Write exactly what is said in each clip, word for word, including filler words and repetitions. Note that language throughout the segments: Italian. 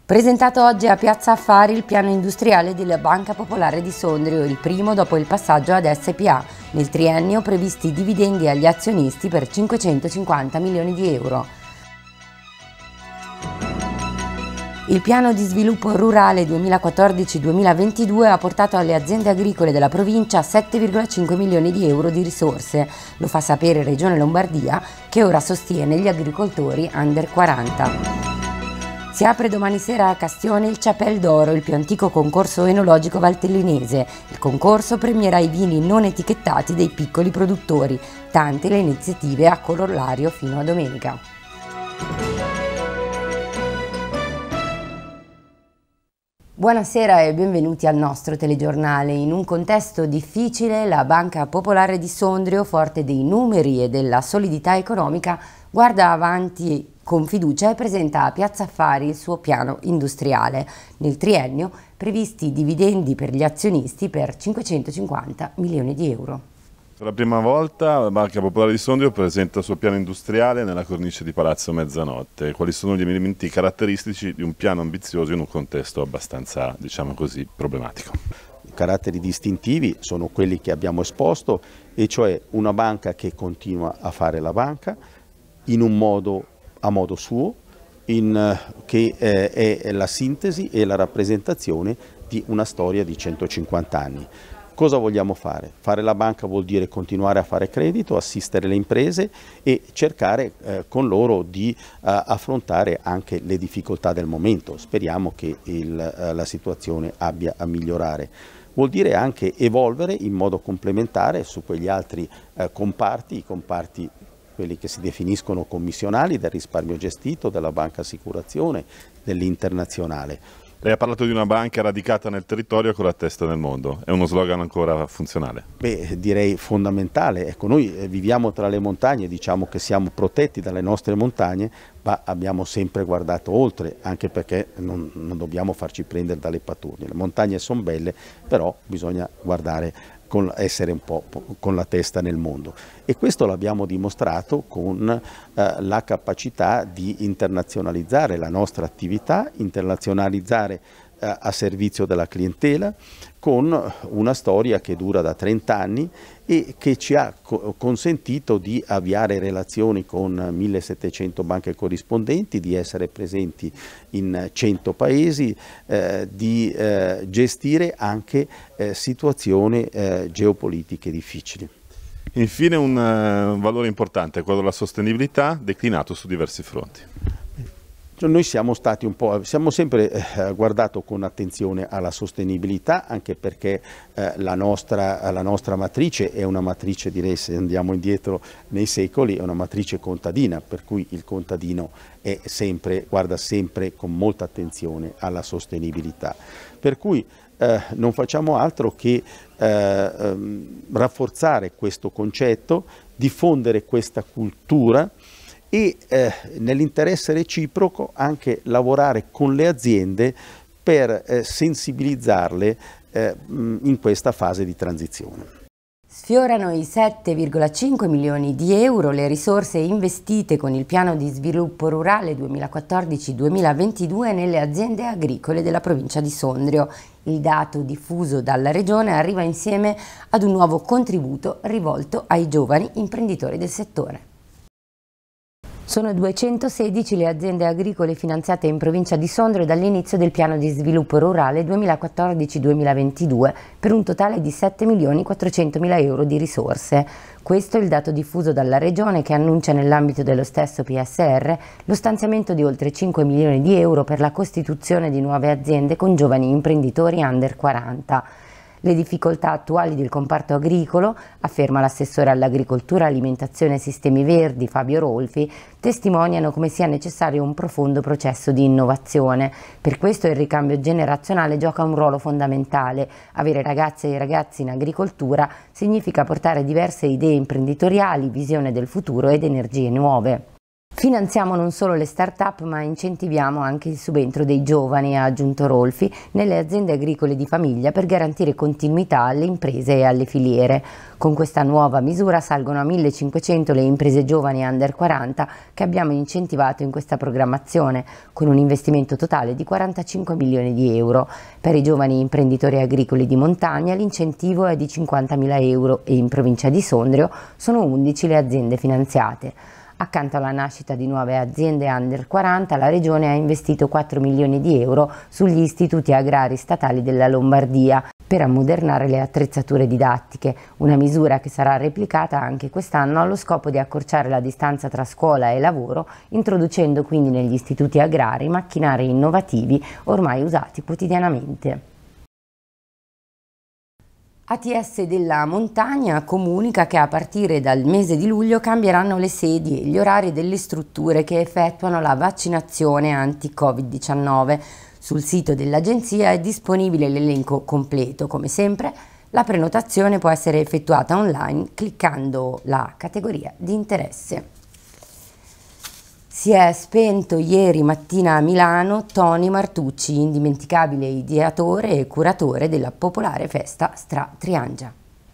Presentato oggi a Piazza Affari il piano industriale della Banca Popolare di Sondrio, il primo dopo il passaggio ad S P A. Nel triennio previsti dividendi agli azionisti per cinquecentocinquanta milioni di euro. Il piano di sviluppo rurale duemilaquattordici duemilaventidue ha portato alle aziende agricole della provincia sette virgola cinque milioni di euro di risorse. Lo fa sapere Regione Lombardia, che ora sostiene gli agricoltori under quaranta. Si apre domani sera a Castione il Chapelle d'Oro, il più antico concorso enologico valtellinese. Il concorso premierà i vini non etichettati dei piccoli produttori. Tante le iniziative a corollario fino a domenica. Buonasera e benvenuti al nostro telegiornale. In un contesto difficile, la Banca Popolare di Sondrio, forte dei numeri e della solidità economica, guarda avanti con fiducia e presenta a Piazza Affari il suo piano industriale. Nel triennio previsti dividendi per gli azionisti per cinquecentocinquanta milioni di euro. Per la prima volta la Banca Popolare di Sondrio presenta il suo piano industriale nella cornice di Palazzo Mezzanotte. Quali sono gli elementi caratteristici di un piano ambizioso in un contesto abbastanza, diciamo così, problematico? I caratteri distintivi sono quelli che abbiamo esposto, e cioè una banca che continua a fare la banca in un modo a modo suo, in, che eh, è la sintesi e la rappresentazione di una storia di centocinquanta anni. Cosa vogliamo fare? Fare la banca vuol dire continuare a fare credito, assistere le imprese e cercare eh, con loro di eh, affrontare anche le difficoltà del momento. Speriamo che il, eh, la situazione abbia a migliorare. Vuol dire anche evolvere in modo complementare su quegli altri eh, comparti, i comparti quelli che si definiscono commissionali, del risparmio gestito, della banca assicurazione, dell'internazionale. Lei ha parlato di una banca radicata nel territorio con la testa nel mondo. È uno slogan ancora funzionale? Beh, direi fondamentale. Ecco, noi viviamo tra le montagne, diciamo che siamo protetti dalle nostre montagne, ma abbiamo sempre guardato oltre, anche perché non, non dobbiamo farci prendere dalle pattuglie. Le montagne sono belle, però bisogna guardare, con, essere un po' con la testa nel mondo. E questo l'abbiamo dimostrato con eh, la capacità di internazionalizzare la nostra attività, internazionalizzare eh, a servizio della clientela, con una storia che dura da trenta anni e che ci ha co consentito di avviare relazioni con millesettecento banche corrispondenti, di essere presenti in cento paesi, eh, di eh, gestire anche eh, situazioni eh, geopolitiche difficili. Infine un uh, valore importante, quello della sostenibilità, declinato su diversi fronti. Noi siamo stati un po', siamo sempre eh, guardato con attenzione alla sostenibilità, anche perché eh, la, nostra, la nostra matrice è una matrice, direi, se andiamo indietro nei secoli, è una matrice contadina, per cui il contadino è sempre, guarda sempre con molta attenzione alla sostenibilità. Per cui eh, non facciamo altro che eh, ehm, rafforzare questo concetto, diffondere questa cultura e eh, nell'interesse reciproco anche lavorare con le aziende per eh, sensibilizzarle eh, in questa fase di transizione. Sfiorano i sette virgola cinque milioni di euro le risorse investite con il piano di sviluppo rurale duemilaquattordici duemilaventidue nelle aziende agricole della provincia di Sondrio. Il dato diffuso dalla Regione arriva insieme ad un nuovo contributo rivolto ai giovani imprenditori del settore. Sono duecentosedici le aziende agricole finanziate in provincia di Sondrio dall'inizio del piano di sviluppo rurale duemilaquattordici duemilaventidue per un totale di sette milioni quattrocentomila euro di risorse. Questo è il dato diffuso dalla Regione, che annuncia nell'ambito dello stesso P S R lo stanziamento di oltre cinque milioni di euro per la costituzione di nuove aziende con giovani imprenditori under quaranta. Le difficoltà attuali del comparto agricolo, afferma l'assessore all'agricoltura, alimentazione e sistemi verdi Fabio Rolfi, testimoniano come sia necessario un profondo processo di innovazione. Per questo il ricambio generazionale gioca un ruolo fondamentale. Avere ragazze e ragazzi in agricoltura significa portare diverse idee imprenditoriali, visione del futuro ed energie nuove. Finanziamo non solo le start-up, ma incentiviamo anche il subentro dei giovani, ha aggiunto Rolfi, nelle aziende agricole di famiglia per garantire continuità alle imprese e alle filiere. Con questa nuova misura salgono a millecinquecento le imprese giovani under quaranta che abbiamo incentivato in questa programmazione, con un investimento totale di quarantacinque milioni di euro. Per i giovani imprenditori agricoli di montagna l'incentivo è di cinquantamila euro e in provincia di Sondrio sono undici le aziende finanziate. Accanto alla nascita di nuove aziende under quaranta, la Regione ha investito quattro milioni di euro sugli istituti agrari statali della Lombardia per ammodernare le attrezzature didattiche, una misura che sarà replicata anche quest'anno allo scopo di accorciare la distanza tra scuola e lavoro, introducendo quindi negli istituti agrari macchinari innovativi ormai usati quotidianamente. A T S della Montagna comunica che a partire dal mese di luglio cambieranno le sedi e gli orari delle strutture che effettuano la vaccinazione anti-Covid diciannove. Sul sito dell'agenzia è disponibile l'elenco completo. Come sempre, la prenotazione può essere effettuata online cliccando la categoria di interesse. Si è spento ieri mattina a Milano Tony Martucci, indimenticabile ideatore e curatore della popolare festa Stra Triangia.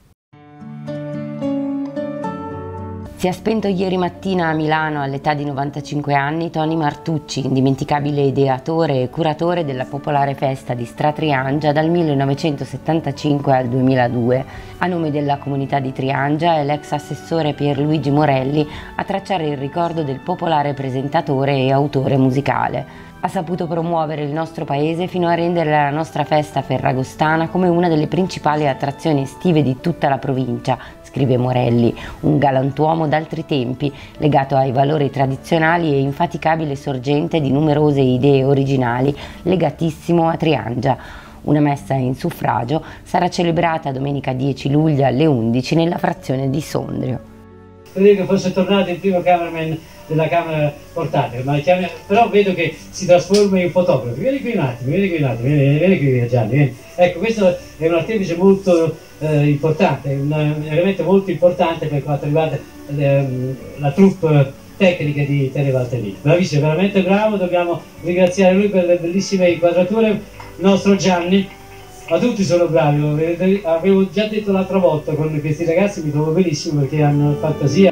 Si è spento ieri mattina a Milano all'età di novantacinque anni Tony Martucci, indimenticabile ideatore e curatore della popolare festa di Stra Triangia dal millenovecentosettantacinque al duemiladue. A nome della comunità di Triangia è l'ex assessore Pierluigi Morelli a tracciare il ricordo del popolare presentatore e autore musicale. Ha saputo promuovere il nostro paese fino a rendere la nostra festa ferragostana come una delle principali attrazioni estive di tutta la provincia, scrive Morelli, un galantuomo d'altri tempi, legato ai valori tradizionali e infaticabile sorgente di numerose idee originali, legatissimo a Triangia. Una messa in suffragio sarà celebrata domenica dieci luglio alle undici nella frazione di Sondrio. Credevo che fosse tornato il primo cameraman della camera portatile, ma chiama, però vedo che si trasforma in fotografo. Vieni qui un attimo, vieni qui un attimo, vieni, vieni qui Gianni, vieni. Ecco, questo è un artefice molto eh, importante, un, un elemento molto importante per quanto riguarda eh, la troupe tecnica di Tele Valtellina. Bravissimo, veramente bravo, dobbiamo ringraziare lui per le bellissime inquadrature, il nostro Gianni. Ma tutti sono bravi, avevo già detto l'altra volta, con questi ragazzi mi trovo benissimo perché hanno fantasia.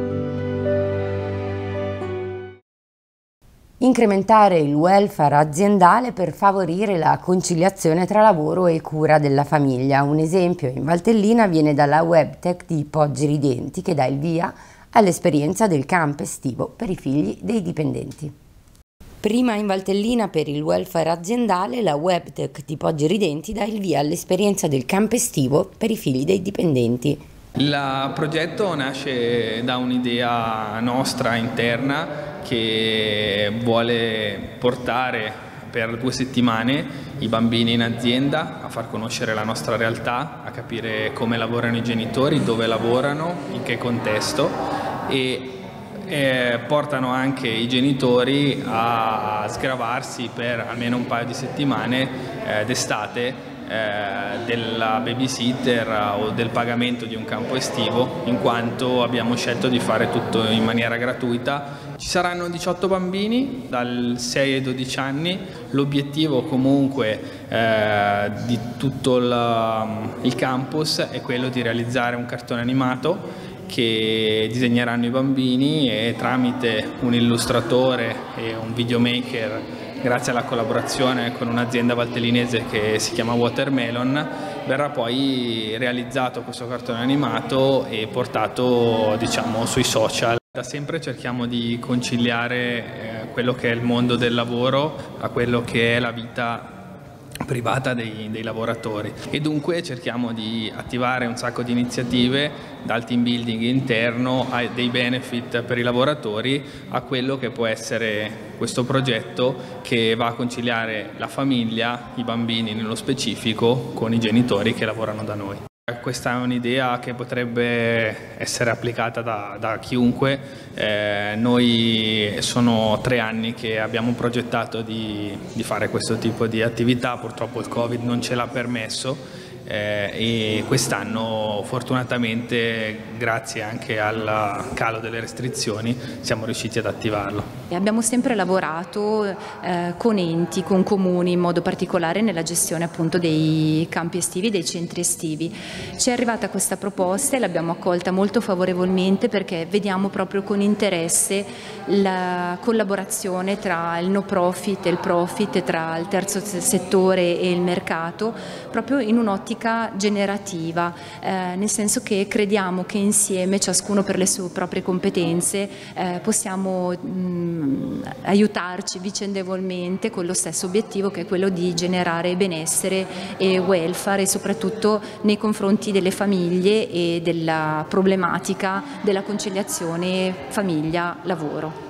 Incrementare il welfare aziendale per favorire la conciliazione tra lavoro e cura della famiglia. Un esempio in Valtellina viene dalla Webtech di Poggi Ridenti che dà il via all'esperienza del camp estivo per i figli dei dipendenti. Prima in Valtellina per il welfare aziendale, la Webtech di Poggi Ridenti dà il via all'esperienza del camp estivo per i figli dei dipendenti. Il progetto nasce da un'idea nostra interna che vuole portare per due settimane i bambini in azienda a far conoscere la nostra realtà, a capire come lavorano i genitori, dove lavorano, in che contesto e Eh, portano anche i genitori a sgravarsi per almeno un paio di settimane eh, d'estate eh, della babysitter o del pagamento di un campo estivo, in quanto abbiamo scelto di fare tutto in maniera gratuita. Ci saranno diciotto bambini dal sei ai dodici anni, l'obiettivo comunque eh, di tutto il, il campus è quello di realizzare un cartone animato che disegneranno i bambini e tramite un illustratore e un videomaker, grazie alla collaborazione con un'azienda valtellinese che si chiama Watermelon, verrà poi realizzato questo cartone animato e portato, diciamo, sui social. Da sempre cerchiamo di conciliare eh, quello che è il mondo del lavoro a quello che è la vita privata dei, dei lavoratori e dunque cerchiamo di attivare un sacco di iniziative dal team building interno a dei benefit per i lavoratori a quello che può essere questo progetto che va a conciliare la famiglia, i bambini nello specifico, con i genitori che lavorano da noi. Questa è un'idea che potrebbe essere applicata da, da chiunque. Eh, noi sono tre anni che abbiamo progettato di, di fare questo tipo di attività, purtroppo il Covid non ce l'ha permesso, eh, e quest'anno fortunatamente, grazie anche al calo delle restrizioni, siamo riusciti ad attivarlo. Abbiamo sempre lavorato eh, con enti, con comuni, in modo particolare nella gestione appunto dei campi estivi, dei centri estivi. Ci è arrivata questa proposta e l'abbiamo accolta molto favorevolmente, perché vediamo proprio con interesse la collaborazione tra il no profit e il profit, tra il terzo settore e il mercato, proprio in un'ottica generativa, eh, nel senso che crediamo che insieme, ciascuno per le sue proprie competenze, eh, possiamo mh, aiutarci vicendevolmente con lo stesso obiettivo, che è quello di generare benessere e welfare, e soprattutto nei confronti delle famiglie e della problematica della conciliazione famiglia-lavoro.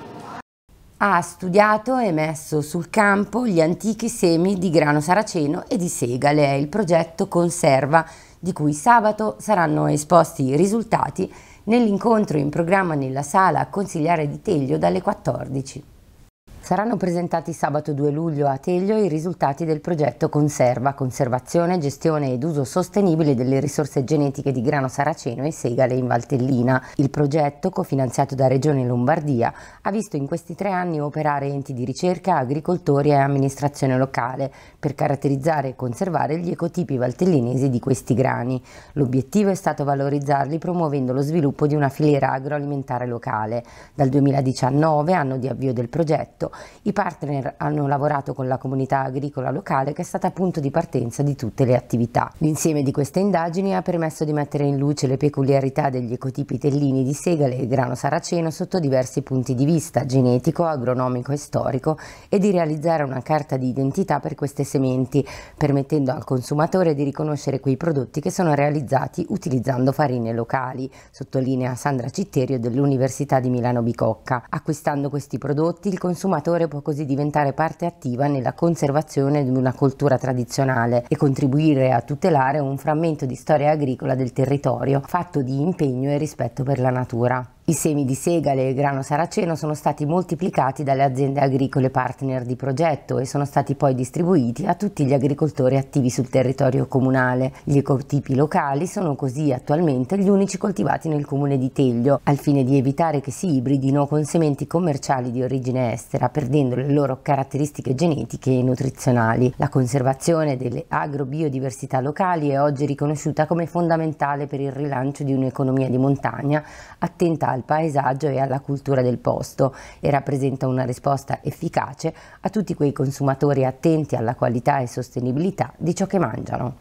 Ha studiato e messo sul campo gli antichi semi di grano saraceno e di segale. È il progetto Conserva, di cui sabato saranno esposti i risultati nell'incontro in programma nella sala consigliare di Teglio dalle quattordici. Saranno presentati sabato due luglio a Teglio i risultati del progetto Conserva, conservazione, gestione ed uso sostenibile delle risorse genetiche di grano saraceno e segale in Valtellina. Il progetto, cofinanziato da Regione Lombardia, ha visto in questi tre anni operare enti di ricerca, agricoltori e amministrazione locale per caratterizzare e conservare gli ecotipi valtellinesi di questi grani. L'obiettivo è stato valorizzarli promuovendo lo sviluppo di una filiera agroalimentare locale. Dal duemiladiciannove, anno di avvio del progetto, i partner hanno lavorato con la comunità agricola locale, che è stata punto di partenza di tutte le attività. L'insieme di queste indagini ha permesso di mettere in luce le peculiarità degli ecotipi tellini di segale e grano saraceno sotto diversi punti di vista, genetico, agronomico e storico, e di realizzare una carta di identità per queste sementi, permettendo al consumatore di riconoscere quei prodotti che sono realizzati utilizzando farine locali, sottolinea Sandra Citterio dell'Università di Milano Bicocca. Acquistando questi prodotti, il consumatore può così diventare parte attiva nella conservazione di una coltura tradizionale e contribuire a tutelare un frammento di storia agricola del territorio, fatto di impegno e rispetto per la natura. I semi di segale e grano saraceno sono stati moltiplicati dalle aziende agricole partner di progetto e sono stati poi distribuiti a tutti gli agricoltori attivi sul territorio comunale. Gli ecotipi locali sono così attualmente gli unici coltivati nel comune di Teglio, al fine di evitare che si ibridino con sementi commerciali di origine estera, perdendo le loro caratteristiche genetiche e nutrizionali. La conservazione delle agrobiodiversità locali è oggi riconosciuta come fondamentale per il rilancio di un'economia di montagna attenta al paesaggio e alla cultura del posto, e rappresenta una risposta efficace a tutti quei consumatori attenti alla qualità e sostenibilità di ciò che mangiano.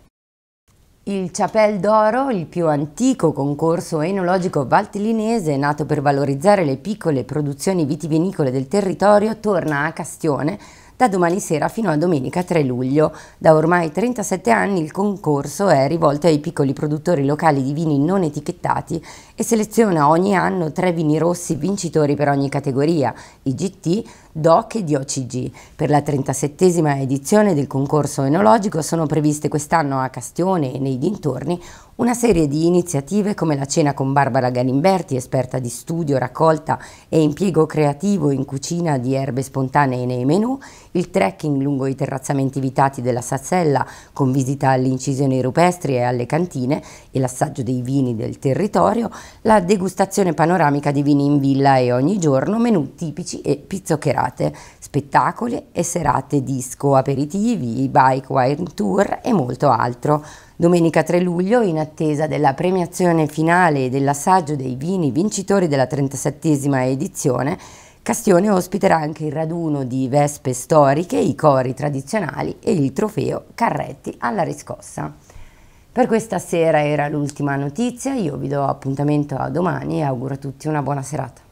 Il Chapelle d'Oro, il più antico concorso enologico valtellinese nato per valorizzare le piccole produzioni vitivinicole del territorio, torna a Castione da domani sera fino a domenica tre luglio. Da ormai trentasette anni il concorso è rivolto ai piccoli produttori locali di vini non etichettati e seleziona ogni anno tre vini rossi vincitori per ogni categoria, I G T, D O C e D O C G. Per la trentasettesima edizione del concorso enologico sono previste quest'anno a Castione e nei dintorni una serie di iniziative come la cena con Barbara Galimberti, esperta di studio, raccolta e impiego creativo in cucina di erbe spontanee nei menù, il trekking lungo i terrazzamenti vitati della Sassella con visita alle incisioni rupestri e alle cantine e l'assaggio dei vini del territorio, la degustazione panoramica di vini in villa e ogni giorno, menù tipici e pizzoccherate, spettacoli e serate disco, aperitivi, bike wine tour e molto altro. Domenica tre luglio, in attesa della premiazione finale e dell'assaggio dei vini vincitori della trentasettesima edizione, Castione ospiterà anche il raduno di vespe storiche, i cori tradizionali e il trofeo Carretti alla riscossa. Per questa sera era l'ultima notizia, io vi do appuntamento a domani e auguro a tutti una buona serata.